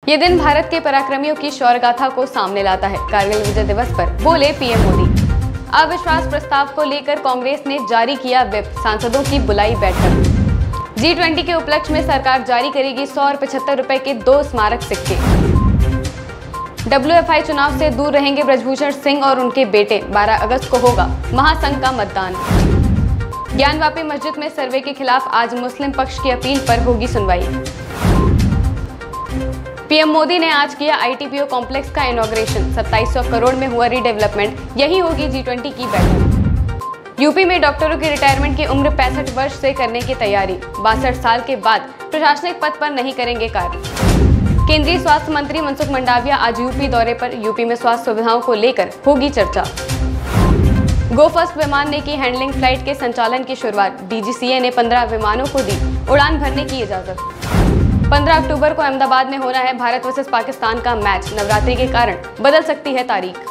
ये दिन भारत के पराक्रमियों की शौर्य गाथा को सामने लाता है। कारगिल विजय दिवस पर बोले पीएम मोदी। अविश्वास प्रस्ताव को लेकर कांग्रेस ने जारी किया व्हिप, सांसदों की बुलाई बैठक। G20 के उपलक्ष्य में सरकार जारी करेगी 100 और 75 रुपए के 2 स्मारक सिक्के। WFI चुनाव से दूर रहेंगे ब्रजभूषण सिंह और उनके बेटे। 12 अगस्त को होगा महासंघ का मतदान। ज्ञानवापी मस्जिद में सर्वे के खिलाफ आज मुस्लिम पक्ष की अपील पर होगी सुनवाई। पीएम मोदी ने आज किया ITPO कॉम्प्लेक्स का इनॉग्रेशन। 2700 करोड़ में हुआ रीडेवलपमेंट। यही होगी G20 की बैठक। यूपी में डॉक्टरों की रिटायरमेंट की उम्र 65 वर्ष से करने की तैयारी। 62 साल के बाद प्रशासनिक पद पर नहीं करेंगे कार्य। केंद्रीय स्वास्थ्य मंत्री मनसुख मंडाविया आज यूपी दौरे पर। यूपी में स्वास्थ्य सुविधाओं को लेकर होगी चर्चा। गो फर्स्ट विमान ने की हैंडलिंग फ्लाइट के संचालन की शुरुआत। DGCA ने 15 विमानों को दी उड़ान भरने की इजाजत। 15 अक्टूबर को अहमदाबाद में होना है भारत वर्सेस पाकिस्तान का मैच। नवरात्रि के कारण बदल सकती है तारीख।